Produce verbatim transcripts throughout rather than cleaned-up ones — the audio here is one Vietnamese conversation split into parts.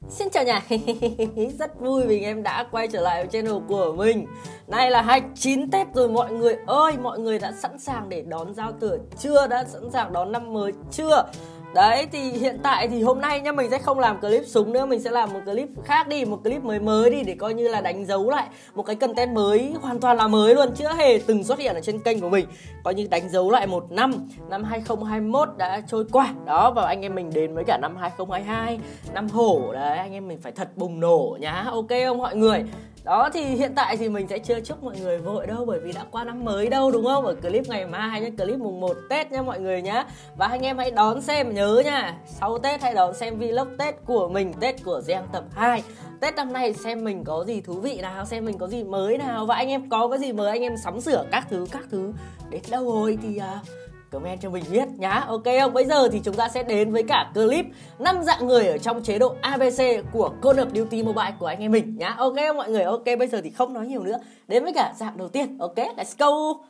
Xin chào nhà. Rất vui vì em đã quay trở lại với channel của mình. Nay là hai mươi chín Tết rồi mọi người ơi. Mọi người đã sẵn sàng để đón giao thừa chưa? Đã sẵn sàng đón năm mới chưa? Đấy thì hiện tại thì hôm nay nhá, mình sẽ không làm clip súng nữa. Mình sẽ làm một clip khác đi, một clip mới mới đi, để coi như là đánh dấu lại một cái content mới, hoàn toàn là mới luôn, chưa hề từng xuất hiện ở trên kênh của mình. Coi như đánh dấu lại một năm, năm hai không hai mốt đã trôi qua. Đó, và anh em mình đến với cả năm hai không hai hai, năm hổ. Đấy, anh em mình phải thật bùng nổ nhá, ok không mọi người? Đó thì hiện tại thì mình sẽ chưa chúc mọi người vội đâu, bởi vì đã qua năm mới đâu, đúng không? Ở clip ngày mai nhá, clip mùng một Tết nha mọi người nhá. Và anh em hãy đón xem, nhớ nha, sau Tết hãy đón xem vlog Tết của mình, Tết của Giang tập hai. Tết năm nay xem mình có gì thú vị nào, xem mình có gì mới nào, và anh em có cái gì mới anh em sắm sửa các thứ các thứ đến đâu rồi thì uh, comment cho mình biết nhá, ok không? Bây giờ thì chúng ta sẽ đến với cả clip năm dạng người ở trong chế độ a bê xê của Call of Duty Mobile của anh em mình nhá, ok không mọi người? Ok, bây giờ thì không nói nhiều nữa, đến với cả dạng đầu tiên. Ok, let's go.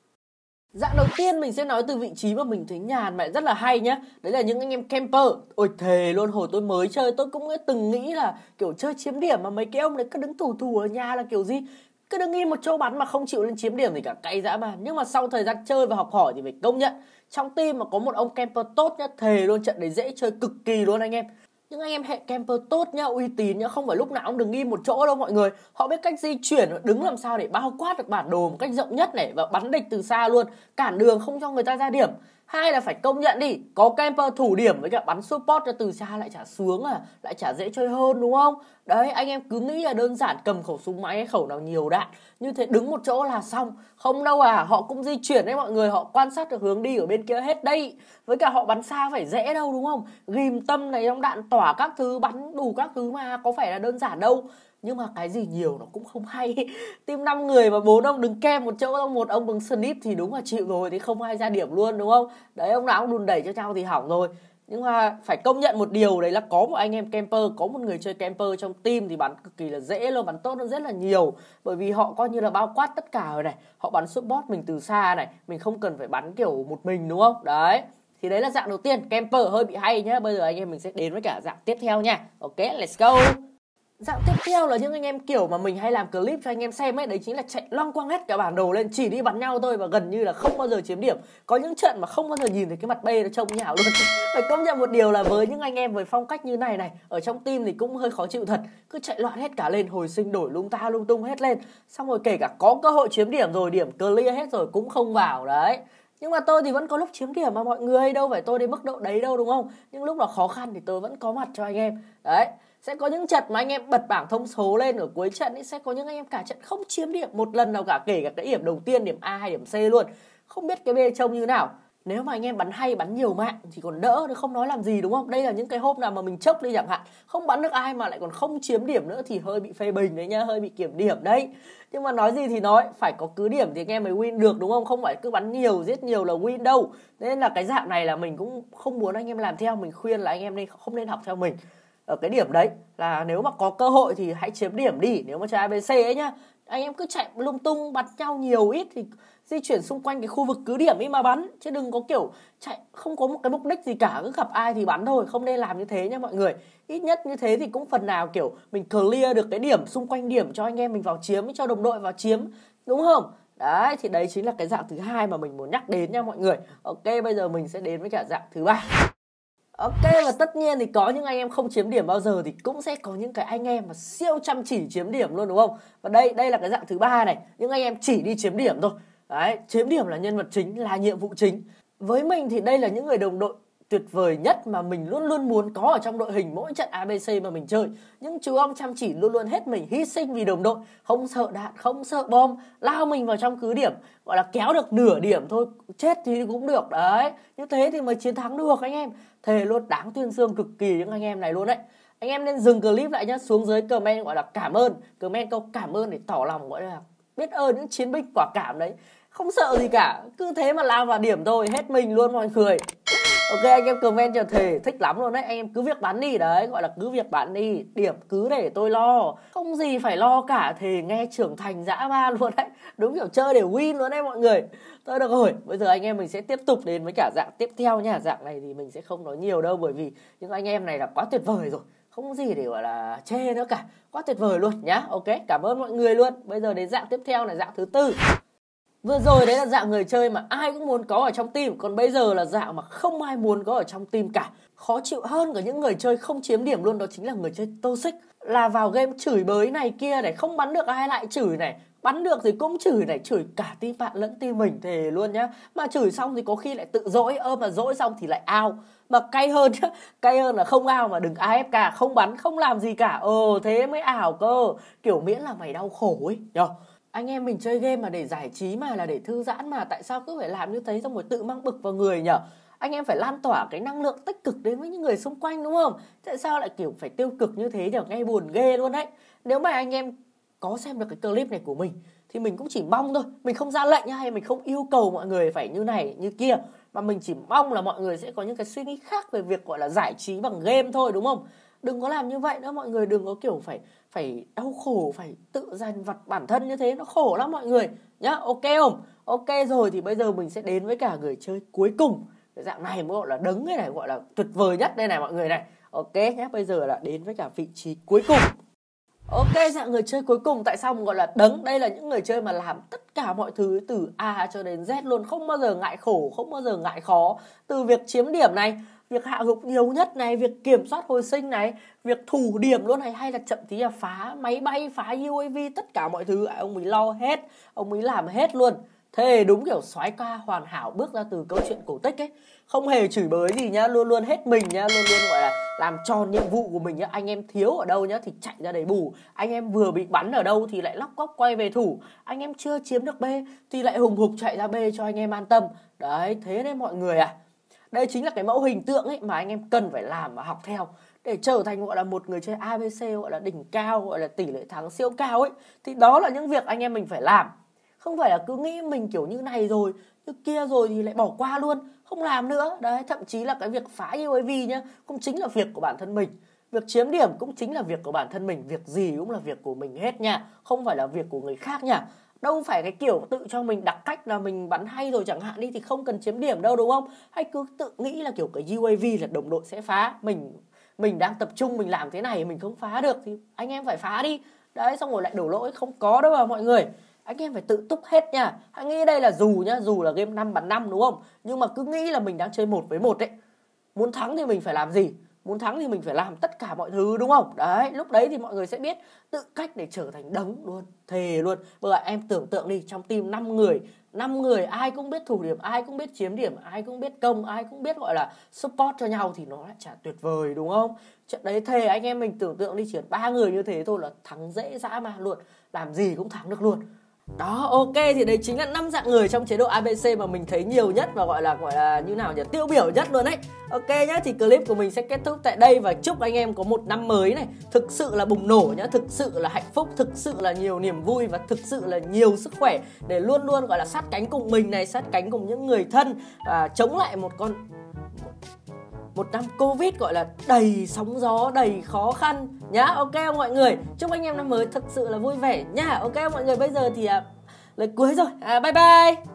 Dạng đầu tiên mình sẽ nói từ vị trí mà mình thấy nhàn mà rất là hay nhá. Đấy là những anh em camper. Ôi thề luôn, hồi tôi mới chơi tôi cũng từng nghĩ là kiểu chơi chiếm điểm mà mấy cái ông đấy cứ đứng thủ thủ ở nhà là kiểu gì, cứ đứng im một chỗ bắn mà không chịu lên chiếm điểm thì cả cay dã man. Nhưng mà sau thời gian chơi và học hỏi thì phải công nhận, trong team mà có một ông camper tốt nhá, thề luôn trận đấy dễ chơi cực kỳ luôn anh em. Nhưng anh em hệ camper tốt nhá, uy tín nhá, không phải lúc nào cũng đứng im một chỗ đâu mọi người. Họ biết cách di chuyển, đứng làm sao để bao quát được bản đồ một cách rộng nhất này, và bắn địch từ xa luôn, cản đường không cho người ta ra điểm. Hai là phải công nhận đi, có camper thủ điểm với cả bắn support cho từ xa lại chả sướng à, lại chả dễ chơi hơn, đúng không? Đấy, anh em cứ nghĩ là đơn giản cầm khẩu súng máy hay khẩu nào nhiều đạn như thế đứng một chỗ là xong. Không đâu à, họ cũng di chuyển đấy mọi người, họ quan sát được hướng đi ở bên kia hết đây. Với cả họ bắn xa phải dễ đâu, đúng không? Ghim tâm này, trong đạn tỏa các thứ, bắn đủ các thứ mà, có phải là đơn giản đâu. Nhưng mà cái gì nhiều nó cũng không hay. Team năm người mà bốn ông đứng kem một chỗ, một ông đứng snip thì đúng là chịu rồi, thì không ai ra điểm luôn, đúng không? Đấy, ông nào cũng đùn đẩy cho nhau thì hỏng rồi. Nhưng mà phải công nhận một điều, đấy là có một anh em camper, có một người chơi camper trong team thì bắn cực kỳ là dễ luôn, bắn tốt hơn rất là nhiều. Bởi vì họ coi như là bao quát tất cả rồi này, họ bắn support mình từ xa này, mình không cần phải bắn kiểu một mình, đúng không? Đấy, thì đấy là dạng đầu tiên, camper hơi bị hay nhá. Bây giờ anh em mình sẽ đến với cả dạng tiếp theo nha. Ok, let's go. Dạng tiếp theo là những anh em kiểu mà mình hay làm clip cho anh em xem ấy, đấy chính là chạy loang quang hết cả bản đồ lên, chỉ đi bắn nhau thôi và gần như là không bao giờ chiếm điểm. Có những trận mà không bao giờ nhìn thấy cái mặt B nó trông nhào luôn. Phải công nhận một điều là với những anh em với phong cách như này này, ở trong team thì cũng hơi khó chịu thật. Cứ chạy loạn hết cả lên, hồi sinh đổi lung ta lung tung hết lên. Xong rồi kể cả có cơ hội chiếm điểm rồi, điểm clear hết rồi cũng không vào đấy. Nhưng mà tôi thì vẫn có lúc chiếm điểm mà mọi người, đâu phải tôi đến mức độ đấy đâu, đúng không? Nhưng lúc là khó khăn thì tôi vẫn có mặt cho anh em. Đấy, sẽ có những trận mà anh em bật bảng thông số lên ở cuối trận ấy, sẽ có những anh em cả trận không chiếm điểm một lần nào cả, kể cả cái điểm đầu tiên, điểm A hay điểm C luôn. Không biết cái B trông như nào. Nếu mà anh em bắn hay, bắn nhiều mạng thì còn đỡ, không nói làm gì, đúng không? Đây là những cái hôm nào mà mình chốc đi chẳng hạn, không bắn được ai mà lại còn không chiếm điểm nữa thì hơi bị phê bình đấy nhá, hơi bị kiểm điểm đấy. Nhưng mà nói gì thì nói, phải có cứ điểm thì anh em mới win được, đúng không? Không phải cứ bắn nhiều, giết nhiều là win đâu. Nên là cái dạng này là mình cũng không muốn anh em làm theo, mình khuyên là anh em nên không nên học theo mình. Ở cái điểm đấy là nếu mà có cơ hội thì hãy chiếm điểm đi. Nếu mà chơi a bê xê ấy nhá, anh em cứ chạy lung tung bắn nhau nhiều ít thì di chuyển xung quanh cái khu vực cứ điểm ấy mà bắn, chứ đừng có kiểu chạy không có một cái mục đích gì cả, cứ gặp ai thì bắn thôi. Không nên làm như thế nha mọi người. Ít nhất như thế thì cũng phần nào kiểu mình clear được cái điểm xung quanh điểm cho anh em mình vào chiếm, cho đồng đội vào chiếm, đúng không? Đấy, thì đấy chính là cái dạng thứ hai mà mình muốn nhắc đến nha mọi người. Ok, bây giờ mình sẽ đến với cả dạng thứ ba. Ok, và tất nhiên thì có những anh em không chiếm điểm bao giờ thì cũng sẽ có những cái anh em mà siêu chăm chỉ chiếm điểm luôn, đúng không? Và đây đây là cái dạng thứ ba này, những anh em chỉ đi chiếm điểm thôi. Đấy, chiếm điểm là nhân vật chính, là nhiệm vụ chính. Với mình thì đây là những người đồng đội tuyệt vời nhất mà mình luôn luôn muốn có ở trong đội hình mỗi trận a bê xê mà mình chơi. Những chú ông chăm chỉ luôn luôn hết mình, hy sinh vì đồng đội, không sợ đạn, không sợ bom, lao mình vào trong cứ điểm, gọi là kéo được nửa điểm thôi, chết thì cũng được đấy. Như thế thì mới chiến thắng được anh em. Thề luôn, đáng tuyên dương cực kỳ những anh em này luôn đấy. Anh em nên dừng clip lại nhá, xuống dưới comment gọi là cảm ơn, comment câu cảm ơn để tỏ lòng gọi là biết ơn những chiến binh quả cảm đấy. Không sợ gì cả, cứ thế mà lao vào điểm thôi, hết mình luôn mọi người. Ok, anh em comment cho thề thích lắm luôn đấy. Anh em cứ việc bắn đi, đấy gọi là cứ việc bắn đi, điểm cứ để tôi lo, không gì phải lo cả. Thề nghe trưởng thành dã man luôn đấy, đúng kiểu chơi để win luôn đấy mọi người. Thôi được rồi, bây giờ anh em mình sẽ tiếp tục đến với cả dạng tiếp theo nha. Dạng này thì mình sẽ không nói nhiều đâu, bởi vì những anh em này là quá tuyệt vời rồi, không gì để gọi là chê nữa cả. Quá tuyệt vời luôn nhá. Ok, cảm ơn mọi người luôn. Bây giờ đến dạng tiếp theo là dạng thứ tư. Vừa rồi đấy là dạng người chơi mà ai cũng muốn có ở trong team. Còn bây giờ là dạng mà không ai muốn có ở trong team cả. Khó chịu hơn cả những người chơi không chiếm điểm luôn, đó chính là người chơi toxic. Là vào game chửi bới này kia này, không bắn được ai lại chửi này, bắn được thì cũng chửi này, chửi cả team bạn lẫn team mình, thề luôn nhá. Mà chửi xong thì có khi lại tự dỗi, ơ mà dỗi xong thì lại out. Mà cay hơn nhá, cay hơn là không out mà đừng a ép ca, không bắn, không làm gì cả. Ờ thế mới ảo cơ. Kiểu miễn là mày đau khổ ấy nhờ. Anh em mình chơi game mà để giải trí mà, là để thư giãn mà, tại sao cứ phải làm như thế xong rồi tự mang bực vào người nhở? Anh em phải lan tỏa cái năng lượng tích cực đến với những người xung quanh đúng không? Tại sao lại kiểu phải tiêu cực như thế nhở? Nghe buồn ghê luôn đấy. Nếu mà anh em có xem được cái clip này của mình thì mình cũng chỉ mong thôi, mình không ra lệnh hay mình không yêu cầu mọi người phải như này như kia, mà mình chỉ mong là mọi người sẽ có những cái suy nghĩ khác về việc gọi là giải trí bằng game thôi, đúng không? Đừng có làm như vậy nữa mọi người, đừng có kiểu phải phải đau khổ, phải tự dằn vặt bản thân như thế, nó khổ lắm mọi người nhá. Ok không? Ok rồi, thì bây giờ mình sẽ đến với cả người chơi cuối cùng. Cái dạng này mới gọi là đấng cái này, gọi là tuyệt vời nhất đây này mọi người này. Ok nhé, bây giờ là đến với cả vị trí cuối cùng. Ok, dạng người chơi cuối cùng tại sao mình gọi là đấng? Đây là những người chơi mà làm tất cả mọi thứ từ A cho đến Z luôn, không bao giờ ngại khổ, không bao giờ ngại khó. Từ việc chiếm điểm này, việc hạ gục nhiều nhất này, việc kiểm soát hồi sinh này, việc thủ điểm luôn này, hay là chậm tí là phá máy bay, phá u a vê, tất cả mọi thứ ông ấy lo hết, ông ấy làm hết luôn. Thế đúng kiểu soái ca hoàn hảo bước ra từ câu chuyện cổ tích ấy. Không hề chửi bới gì nhá, luôn luôn hết mình nhá, luôn luôn gọi là làm tròn nhiệm vụ của mình nhá. Anh em thiếu ở đâu nhá thì chạy ra để bù. Anh em vừa bị bắn ở đâu thì lại lóc cóc quay về thủ. Anh em chưa chiếm được B thì lại hùng hục chạy ra B cho anh em an tâm. Đấy, thế đấy mọi người à. Đây chính là cái mẫu hình tượng ấy mà anh em cần phải làm và học theo để trở thành gọi là một người chơi a bê xê gọi là đỉnh cao, gọi là tỷ lệ thắng siêu cao ấy. Thì đó là những việc anh em mình phải làm. Không phải là cứ nghĩ mình kiểu như này rồi, như kia rồi thì lại bỏ qua luôn, không làm nữa. Đấy, thậm chí là cái việc phá u a vê nhá, cũng chính là việc của bản thân mình. Việc chiếm điểm cũng chính là việc của bản thân mình. Việc gì cũng là việc của mình hết nha, không phải là việc của người khác nha. Đâu phải cái kiểu tự cho mình đặt cách là mình bắn hay rồi chẳng hạn đi thì không cần chiếm điểm đâu, đúng không? Hay cứ tự nghĩ là kiểu cái u a vê là đồng đội sẽ phá. Mình mình đang tập trung mình làm thế này mình không phá được thì anh em phải phá đi. Đấy, xong rồi lại đổ lỗi, không có đâu mà mọi người. Anh em phải tự túc hết nha. Hãy nghĩ đây là dù nhá, dù là game năm bắn năm đúng không? Nhưng mà cứ nghĩ là mình đang chơi một với một đấy. Muốn thắng thì mình phải làm gì? Muốn thắng thì mình phải làm tất cả mọi thứ đúng không? Đấy, lúc đấy thì mọi người sẽ biết tự cách để trở thành đấng luôn. Thề luôn. Bây giờ em tưởng tượng đi, trong team năm người, năm người ai cũng biết thủ điểm, ai cũng biết chiếm điểm, ai cũng biết công, ai cũng biết gọi là support cho nhau thì nó lại chả tuyệt vời đúng không? Trận đấy thề anh em mình tưởng tượng đi, chỉ ba người như thế thôi là thắng dễ dã man luôn. Làm gì cũng thắng được luôn. Đó, ok, thì đấy chính là năm dạng người trong chế độ a bê xê mà mình thấy nhiều nhất và gọi là gọi là như nào nhỉ, tiêu biểu nhất luôn đấy. Ok nhá, thì clip của mình sẽ kết thúc tại đây và chúc anh em có một năm mới này thực sự là bùng nổ nhá, thực sự là hạnh phúc, thực sự là nhiều niềm vui và thực sự là nhiều sức khỏe để luôn luôn gọi là sát cánh cùng mình này, sát cánh cùng những người thân và chống lại một con một năm Covid gọi là đầy sóng gió, đầy khó khăn nhá. Ok không mọi người? Chúc anh em năm mới thực sự là vui vẻ nhá. Ok không mọi người? Bây giờ thì à, lời cuối rồi. À, bye bye.